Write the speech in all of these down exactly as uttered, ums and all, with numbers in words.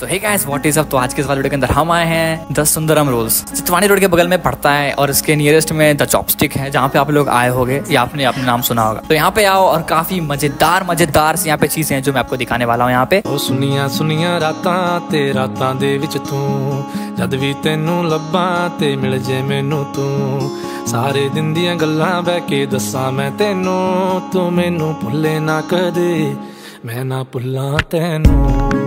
तो hey guys what is up. तो आज के इस वाले वीडियो के अंदर हम आए हैं the Sundaram rolls. Chitwani road के बगल में पड़ता है और इसके नियरेस्ट में द चॉपस्टिक है, जहाँ पे आप लोग आए होंगे या आपने अपने नाम सुना होगा। तो यहाँ पे आओ और काफी मजेदार मजेदार से यहाँ पे चीजें हैं जो मैं आपको दिखाने वाला हूँ यहाँ पे। ओ सुनिया सुनिया रातां ते रातां दे विच तू जद भी तेनू लब्बां ते मिल जे मैनू तू सारे दिन दियां गल्लां बह के दस्सां मैं तेनू तू मैनू भुल्ले ना कदे मैं ना भुल्लां तेनू।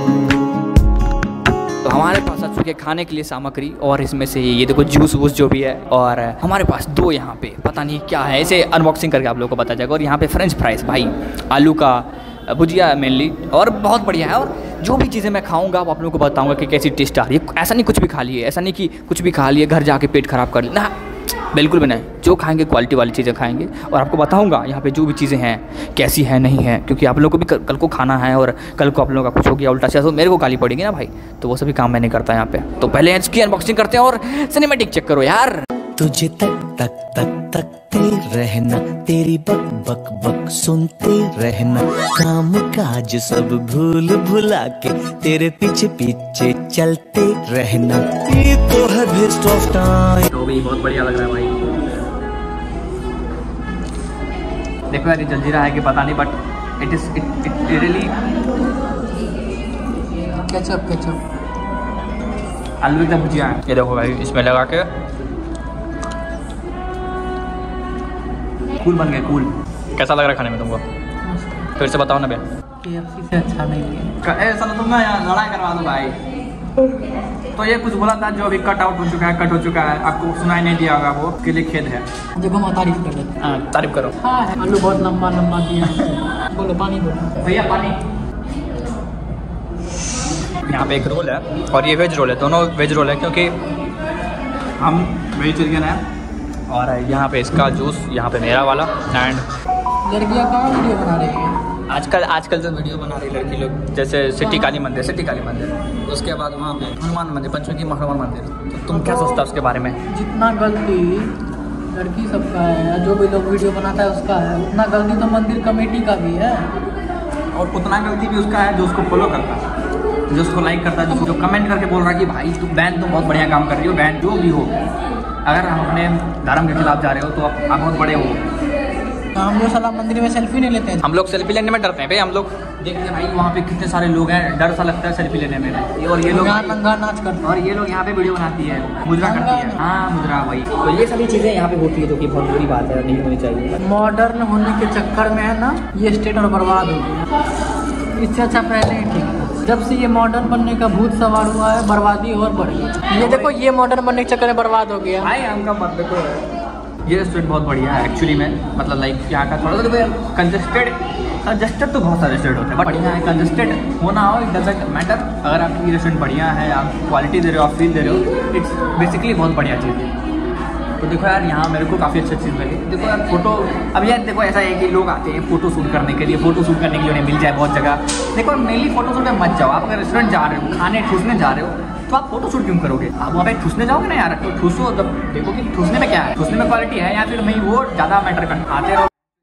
तो हमारे पास आ चुके खाने के लिए सामग्री और इसमें से ये देखो जूस वूस जो भी है, और हमारे पास दो यहाँ पे पता नहीं क्या है, इसे अनबॉक्सिंग करके आप लोगों को पता जाएगा। और यहाँ पे फ्रेंच फ्राइज भाई, आलू का भुजिया मेनली, और बहुत बढ़िया है। और जो भी चीज़ें मैं खाऊंगा आप लोगों को बताऊंगा कि कैसी टेस्ट आ रही है। ऐसा नहीं कुछ भी खा लिए, ऐसा नहीं कि कुछ भी खा लिए घर जाके पेट खराब कर लेना, बिल्कुल भी नहीं। जो खाएंगे क्वालिटी वाली चीज़ें खाएंगे और आपको बताऊंगा यहाँ पे जो भी चीज़ें हैं कैसी है नहीं है, क्योंकि आप लोगों को भी कल को खाना है और कल को आप लोगों का कुछ हो गया उल्टा सीधा तो मेरे को गाली पड़ेगी ना भाई, तो वो सभी काम मैं नहीं करता यहाँ पे। तो पहले इसकी अनबॉक्सिंग करते हैं और सिनेमैटिक चेक करो यार। तुझे तक तक तक तकते रहना, तेरी बक बक बक सुनते रहना, काम काज सब भूल भुला के तेरे पीछे पीछे चलते रहना, ये तो है बेस्ट ऑफ टाइम। तो भी बहुत बढ़िया लग रहा है भाई। देखो यार ये जलजीरा है कि पता नहीं, but it is it it really ketchup ketchup आलू की भुजिया है। ये देखो भाई इसमें लगा के कूल बन गया कूल। कैसा लग रहा है खाने में तुमको? फिर से बताओ ना भैया। केएफसी से अच्छा नहीं है। ऐसा तो तुम ना यहाँ लड़ाई करवा दो भाई। तो ये कुछ बोला था जो अभी कट आउट हो चुका है, कट हो चुका है, आपको सुनाई नहीं दिया होगा, वो उसके लिए खेद है। जब हम तारीफ कर रहे थे। हाँ तारीफ करो। हाँ आलू बहुत लंबा लंबा दिया। बोलो पानी बोलो भैया पानी। यहाँ पे एक रोल है और ये वेज रोल है, दोनों वेज रोल है क्योंकि हम वेजिटेरियन हैं। और यहाँ पे इसका जूस, यहाँ पे मेरा वाला। एंड लड़कियाँ कहाँ वीडियो बना रही है आजकल आजकल जो वीडियो बना रही लड़की लोग, जैसे सिटी काली मंदिर, सिटी काली मंदिर, उसके बाद वहाँ पे हनुमान मंदिर, पंचमुखी हनुमान मंदिर। तो तुम क्या सोचता है उसके बारे में? जितना गलती लड़की सबका है, जो भी लोग वीडियो बनाता है उसका है, उतना गलती तो मंदिर कमेटी का भी है, और उतना गलती भी उसका है जो उसको फॉलो करता है, जो उसको लाइक करता है, जो कमेंट करके बोल रहा है कि भाई तुम बहन तुम बहुत बढ़िया काम कर रही हो, बहन जो भी हो। अगर हम अपने धर्म के खिलाफ जा रहे हो तो आप, आप बहुत बड़े हो। तो हम लोग साला मंदिर में सेल्फी नहीं लेते हैं। हम लोग सेल्फी लेने में डरते हैं भाई। हम लोग देखते हैं भाई वहाँ पे कितने सारे लोग हैं, डर सा लगता है सेल्फी लेने में। और ये लोग नंगा नाच करते हैं, और ये लोग यहाँ पे वीडियो बनाती है, मुद्रा करती है। हाँ मुद्रा भाई। तो ये सभी चीज़ें यहाँ पे होती है जो कि बहुत बुरी बात है, नहीं होनी चाहिए। मॉडर्न होने के चक्कर में है ना ये स्टेट और बर्बाद हो गया। इससे अच्छा पहले ही ठीक था। जब से ये मॉडर्न बनने का भूत सवार हुआ है, बर्बादी और बढ़ गई। ये देखो ये मॉडर्न बनने के चक्कर में बर्बाद हो गया भाई। हमका मत देखो, ये रेस्टोरेंट बहुत बढ़िया है एक्चुअली में, मतलब लाइक यहाँ का थोड़ा सा कंजस्टेड कंजस्टेड तो बहुत सारे रेस्टोरेंट होते हैं, बट बढ़िया है। कंजस्टेड होना हो इट डजंट मैटर। अगर आपकी रेस्टोरेंट बढ़िया है, आप क्वालिटी दे रहे हो, आप फील दे रहे हो, इट्स बेसिकली बहुत बढ़िया चीज़ है। तो देखो यार यहाँ मेरे को काफ़ी अच्छी चीज़ लगी। देखो यार फोटो, अब यार देखो ऐसा है कि लोग आते हैं फोटो शूट करने के लिए, फोटो शूट करने के लिए उन्हें मिल जाए बहुत जगह। देखो मेनली फोटो शूट में मत जाओ। आप अगर रेस्टोरेंट जा रहे हो, खाने ठूसने जा रहे हो, तो आप फोटो शूट क्यों करोगे? आप वहाँ पे ठूसने जाओगे ना यार, तो ठूसो, तब देखो कि ठूसने में क्या है, ठूसने में क्वालिटी है या फिर नहीं, वो ज़्यादा मैटर कर। आते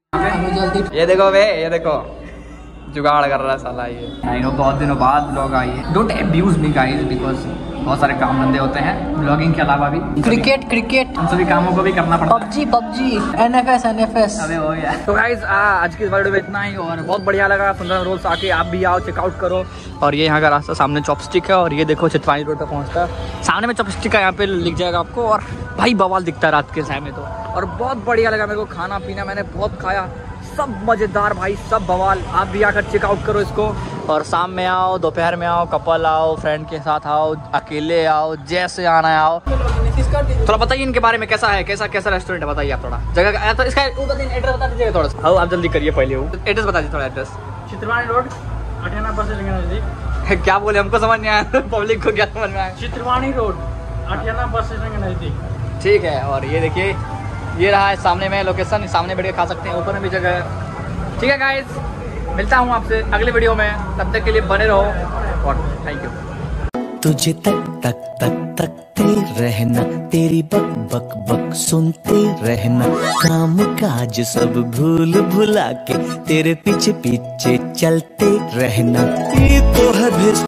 रहो। ये देखो भे, ये देखो जुगाड़ कर रहा है साला ये। आई नो बहुत दिनों बाद लोग आए। Don't abuse me guys, because बहुत सारे काम धंधे होते हैं ब्लॉगिंग के अलावा भी। क्रिकेट क्रिकेट उन सभी कामों को भी करना पड़ता है। PUBG PUBG NFS NFS. अबे हो यार। तो गाइस आज की वीडियो में इतना ही, और बहुत बढ़िया लगा सुंदरम रोल्स आके आप भी आओ, चेकआउट करो। और ये यहाँ का रास्ता सामने चॉपस्टिक है, और ये देखो चितवानी रोड तक पहुँचता है, सामने में चॉपस्टिक का यहाँ पे लिख जाएगा आपको। और भाई बवाल दिखता है रात के समय में तो, और बहुत बढ़िया लगा मेरे को खाना पीना, मैंने बहुत खाया, सब मज़ेदार भाई, सब बवाल। आप भी आकर चेकआउट करो इसको। और शाम में आओ, दोपहर में आओ, कपल आओ, फ्रेंड के साथ आओ, अकेले आओ, जैसे आना है आओ। थोड़ा बताइए इनके बारे में, कैसा है, कैसा कैसा रेस्टोरेंट है, बताइए आप थोड़ा जगह तो इसका एड्रेस बता दीजिएगा थोड़ा सा। आप जल्दी करिए पहले, वो एड्रेस बता दीजिए थोड़ा। एड्रेस चित्रवाणी रोड अठाना बस स्टैंड के नजदीक। क्या बोले, हमको समझ नहीं आया, पब्लिक को क्या समझ में आया? चित्रवाणी रोड अठाना बस स्टैंड के नजदीक। ठीक है। और ये देखिए ये रहा है सामने में लोकेशन, सामने बैठ के खा सकते हैं, ऊपर में भी जगह है। ठीक है गाइस, मिलता हूँ आपसे अगले वीडियो में, तब तक के लिए बने रहो और थैंक यू। तुझे तक तक तक तकते रहना, तेरी बक बक बक सुनते रहना, काम काज सब भूल भुला के तेरे पीछे पीछे चलते रहना, ये तो है